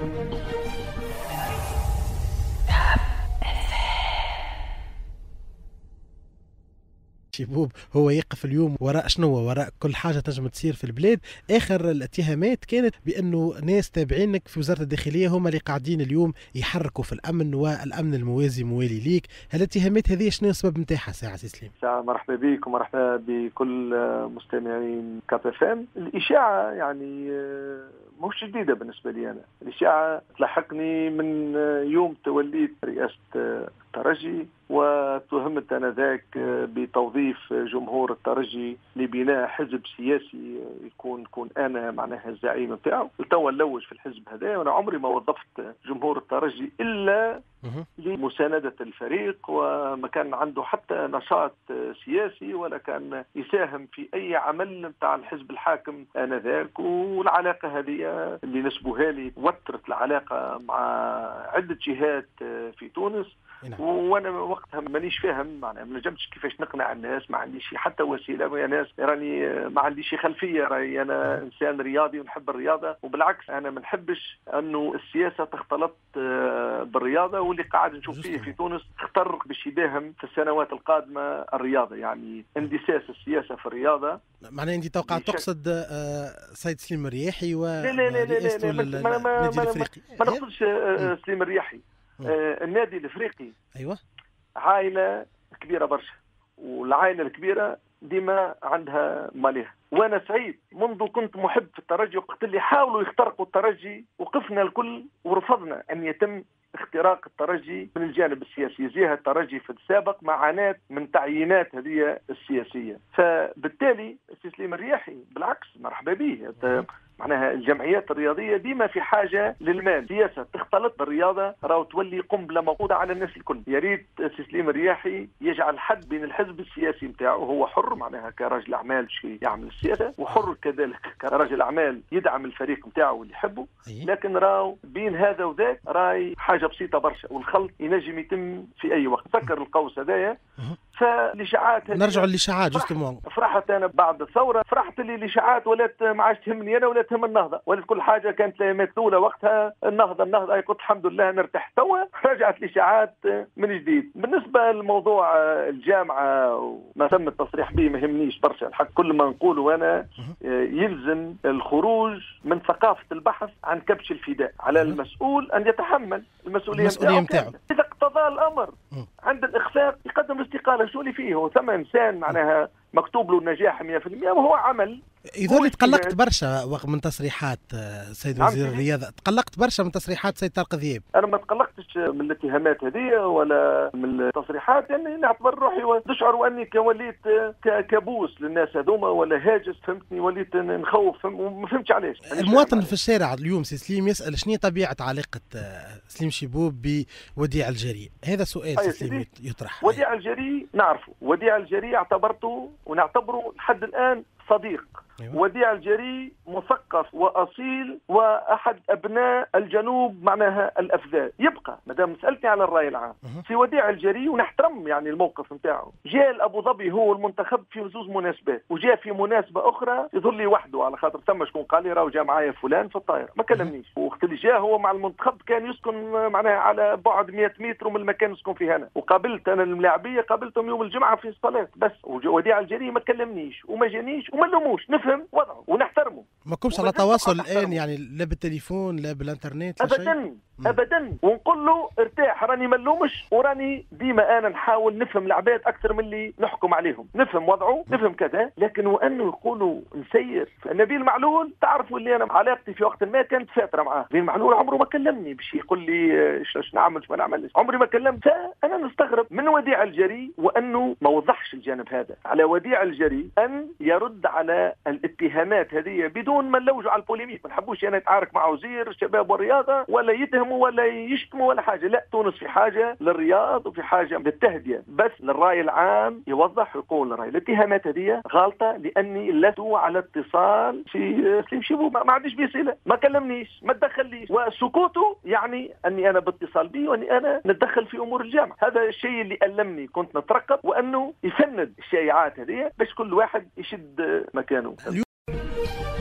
شيبوب هو يقف اليوم وراء شنو؟ وراء كل حاجه تنجم تصير في البلاد. اخر الاتهامات كانت بانه ناس تابعينك في وزاره الداخليه هم اللي قاعدين اليوم يحركوا في الامن والامن الموازي موالي ليك. هالاتهامات هذه شنو السبب نتاعها ساعه سي سليم؟ ساعة مرحبا بك ومرحبا بكل مستمعين كاب اف ام. الاشاعه يعني مش جديده بالنسبه لي انا، الاشاعه تلحقني من يوم توليت رئاسه الترجي، وتهمت انذاك بتوظيف جمهور الترجي لبناء حزب سياسي يكون انا معناها الزعيم نتاعو. توا نلوج في الحزب هذا، وانا عمري ما وظفت جمهور الترجي الا لمساندة الفريق، وما كان عنده حتى نشاط سياسي ولا كان يساهم في أي عمل نتاع الحزب الحاكم آنذاك. والعلاقة هذه اللي نسبوها لي وترت العلاقة مع عدة جهات في تونس، وانا وقتها مانيش فاهم، معناها ما نجمتش كيفاش نقنع الناس، ما عنديش حتى وسيله. يا ناس راني ما عنديش خلفيه، راني انا انسان رياضي ونحب الرياضه، وبالعكس انا ما نحبش انه السياسه تختلط بالرياضه، واللي قاعد نشوف فيه في تونس اختر باش يداهم في السنوات القادمه الرياضه، يعني اندساس السياسه في الرياضه. معناها انت توقع تقصد سيد سليم الرياحي ورئاسته للنادي الافريقي؟ ما نقصدش سليم الرياحي. النادي الافريقي ايوه عائله كبيره برشا، والعائله الكبيره ديما عندها مالها. وانا سعيد منذ كنت محب في الترجي، وقت اللي حاولوا يخترقوا الترجي وقفنا الكل ورفضنا ان يتم اختراق الترجي من الجانب السياسي. زيها الترجي في السابق ما عانات من تعيينات هذه السياسيه، فبالتالي سليم الرياحي بالعكس مرحبا به. معناها الجمعيات الرياضيه ديما في حاجه للمال، سياسه تختلط بالرياضه راهو تولي قنبله موقوده على الناس الكل. يا ريت سليم الرياحي يجعل حد بين الحزب السياسي نتاعو، هو حر معناها كرجل اعمال شي يعمل السياسه، وحر كذلك كرجل اعمال يدعم الفريق نتاعو اللي يحبه، لكن راهو بين هذا وذاك راي حاجه بسيطه برشا، والخلط ينجم يتم في اي وقت. فكر القوس هذايا. فالاشاعات نرجع للاشاعات جوستومون. فرحت انا بعد الثوره، فرحت اللي الاشاعات ولات ما عادش تهمني انا، ولا تهم النهضه، ولات كل حاجه كانت مكتوله وقتها النهضه. قلت الحمد لله نرتاح. توا رجعت الاشاعات من جديد. بالنسبه لموضوع الجامعه وما تم التصريح به ما يهمنيش برشا الحق. كل ما نقوله انا يلزم الخروج من ثقافه البحث عن كبش الفداء. على المسؤول ان يتحمل المسؤوليه نتاعو. اذا اقتضى الامر عند الاخفاق يقدم الاستقاله. شو اللي فيه؟ هو ثم انسان معناها مكتوب له النجاح 100%، وهو عمل. يظل تقلقت برشا وقت من تصريحات سيد وزير الرياضه، تقلقت برشا من تصريحات سيد طارق ذياب. انا ما تقلقتش من الاتهامات هذه ولا من التصريحات، يعني نعتبر روحي ونشعر واني وليت كابوس للناس هذوما ولا هاجس، فهمتني، وليت نخوف وما فهمتش علاش. المواطن في الشارع اليوم سي سليم يسال شنو طبيعه علاقه سليم شيبوب بوديع الجري؟ هذا سؤال سي سليم يطرح. وديع الجري نعرفه، وديع الجري اعتبرته ونعتبره لحد الان صديق. وديع الجري مثقف وأصيل وأحد أبناء الجنوب معناها الأفذاذ. يبقى مادام سألتني على الرأي العام في وديع الجري، ونحترم يعني الموقف نتاعه. جاء لأبو ظبي هو المنتخب في زوز مناسبات، وجاء في مناسبة أخرى يظل لي وحده، على خاطر ثم شكون قال لي راهو جاء معايا فلان في الطائرة، ما كلمنيش. وقت اللي جاء هو مع المنتخب كان يسكن معناها على بعد 100 متر من المكان يسكن فيه أنا، وقابلت أنا الملاعبية قابلتهم يوم الجمعة في الصلاة بس. وديع الجري ما كلمنيش وما جانيش وما لوموش، نفهم وضعه ونحترمه. ما كنتش على تواصل الان يعني لا بالتليفون لا بالانترنت لا ابدا ابدا. ونقول له ارتاح، راني ما نلومش، وراني ديما انا نحاول نفهم العباد اكثر من اللي نحكم عليهم، نفهم وضعه نفهم كذا. لكن وانه يقولوا نسير نبيل معلول، تعرفوا اللي انا علاقتي في وقت ما كانت فاتره معاه. نبيل معلول عمره ما كلمني باش يقول لي ايش نعمل ايش ما نعملش، عمري ما كلمت. فانا نستغرب من وديع الجري وانه ما وضحش الجانب هذا. على وديع الجري ان يرد على الاتهامات هذه بدون ما نلوجوا على البوليميك. ما نحبوش انا اتعارك مع وزير الشباب والرياضه ولا يتهموا ولا يشتموا ولا حاجه. لا، تونس في حاجه للرياض وفي حاجه للتهدئه، بس للراي العام يوضح ويقول الراي. الاتهامات هذه غلطه، لاني لست على اتصال في سليم شيبوب، ما عنديش بيه صله، ما كلمنيش، ما تدخليش، وسكوته يعني اني انا باتصال بي واني انا نتدخل في امور الجامعه. هذا الشيء اللي ألمني. كنت نترقب وانه يفند الشائعات هذه باش كل واحد يشد مكانه.